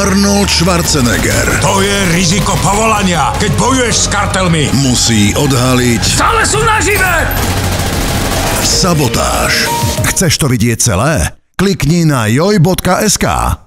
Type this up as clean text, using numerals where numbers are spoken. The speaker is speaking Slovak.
Arnold Schwarzenegger. To je riziko povolania, keď bojuješ s kartelmi. Musí odhaliť... Stále sú nažive! Sabotáž. Chceš to vidieť celé? Klikni na joj.sk.